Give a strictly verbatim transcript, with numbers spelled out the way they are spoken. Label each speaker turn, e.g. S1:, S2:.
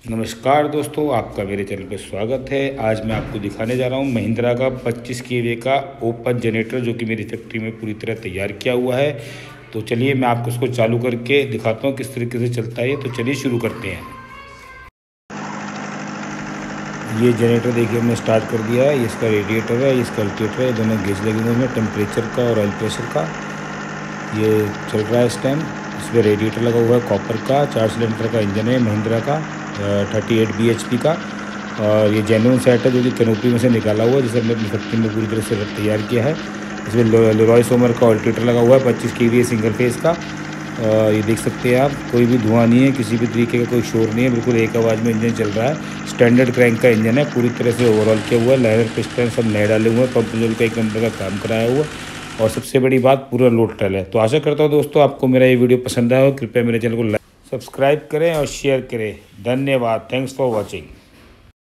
S1: नमस्कार दोस्तों, आपका मेरे चैनल पर स्वागत है। आज मैं आपको दिखाने जा रहा हूँ महिंद्रा का पच्चीस केवी का ओपन जनरेटर, जो कि मेरी फैक्ट्री में पूरी तरह तैयार किया हुआ है। तो चलिए मैं आपको इसको चालू करके दिखाता हूँ किस तरीके से चलता है। तो चलिए शुरू करते हैं। ये जनरेटर देखिए हमने स्टार्ट कर दिया है। इसका रेडिएटर है, इसका अल्टरनेटर है, दोनों गेज लगे हुए हैं टेम्परेचर का और ऑयल प्रेशर का। ये चल रहा है इस टाइम। इसमें रेडिएटर लगा हुआ है कॉपर का। चार सिलेंडर का इंजन है महिंद्रा का, thirty eight B H P का। और ये जेन्युइन सेट है जो कि कैनोपी में से निकाला हुआ है, जिसे हमने अपनी फैक्ट्री में पूरी तरह से तैयार किया है। इसमें लेरॉय सोमर का ऑल्टरनेटर लगा हुआ है पच्चीस के वी सिंगल फेज़ का। ये देख सकते हैं आप, कोई भी धुआं नहीं है, किसी भी तरीके का कोई शोर नहीं है, बिल्कुल एक आवाज़ में इंजन चल रहा है। स्टैंडर्ड क्रैंक का इंजन है, पूरी तरह से ओवरऑल किया हुआ है। लाइनर पिस्टन सब नए डाले हुए हैं, पंप नोजल का एक नंबर का काम कराया हुआ है। और सबसे बड़ी बात, पूरा लोड ट्रल है। तो आशा करता हूँ दोस्तों आपको मेरा ये वीडियो पसंद आया हो। कृपया मेरे चैनल को लाइक सब्सक्राइब करें और शेयर करें। धन्यवाद। Thanks for watching.